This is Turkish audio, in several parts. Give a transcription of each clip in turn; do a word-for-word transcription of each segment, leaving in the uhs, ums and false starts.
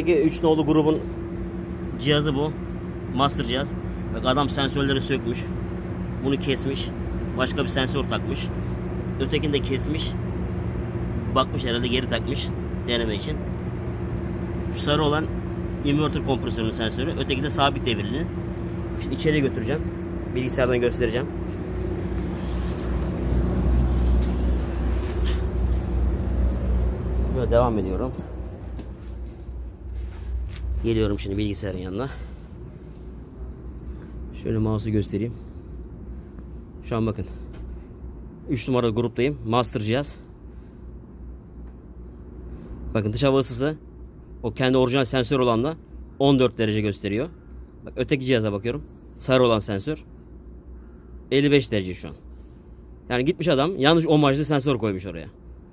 Öteki üç nolu grubun cihazı bu. Master cihaz. Bak adam sensörleri sökmüş. Bunu kesmiş. Başka bir sensör takmış. Ötekini de kesmiş. Bakmış herhalde geri takmış deneme için. Şu sarı olan inverter kompresörünün sensörü. Öteki de sabit devirli. Şimdi içeriye götüreceğim. Bilgisayardan göstereceğim. Böyle devam ediyorum. Geliyorum şimdi bilgisayarın yanına. Şöyle mouse'u göstereyim. Şu an bakın. üç numaralı gruptayım. Master cihaz. Bakın dış hava ısısı o kendi orijinal sensör olanla on dört derece gösteriyor. Bak öteki cihaza bakıyorum. Sarı olan sensör elli beş derece şu an. Yani gitmiş adam yanlış ohmajlı sensör koymuş oraya.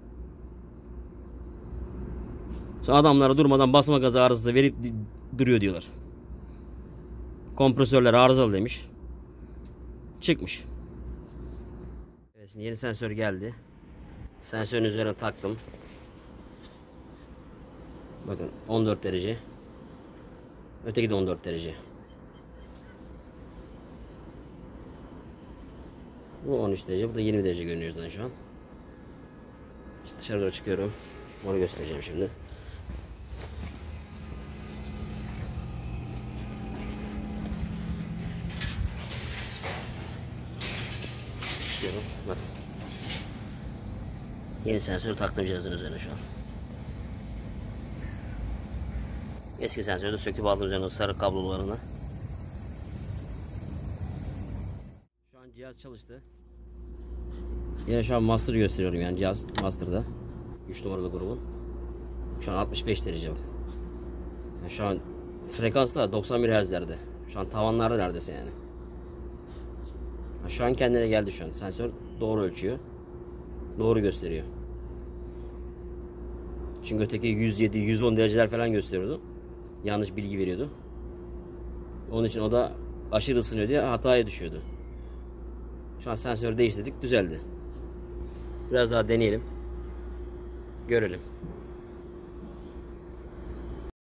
Sonra adamlara durmadan basma gazı arızası verip duruyor diyorlar. Kompresörler arızalı demiş. Çıkmış. Evet, şimdi yeni sensör geldi. Sensörün üzerine taktım. Bakın on dört derece. Öteki de on dört derece. Bu on üç derece. Bu da yirmi derece görünüyor zaten şu an. İşte dışarı doğru çıkıyorum. Onu göstereceğim şimdi. Çıkıyorum. Bak. Yeni sensörü taktım cihazın üzerine şu an. Eski sensörü de söküp aldım üzerine sarı kablolarını. Şu an cihaz çalıştı. Yine şu an master gösteriyorum yani cihaz master'da. üç numaralı grubun. Şu an altmış beş derece bak. Yani şu an frekans da doksan bir hertzlerde. Şu an tavanlarda neredeyse yani. Şu an kendine geldi şu an. Sensör doğru ölçüyor. Doğru gösteriyor. Çünkü öteki yüz yedi yüz on dereceler falan gösteriyordu. Yanlış bilgi veriyordu. Onun için o da aşırı ısınıyor diye hataya düşüyordu. Şu an sensörü değiştirdik, düzeldi. Biraz daha deneyelim. Görelim.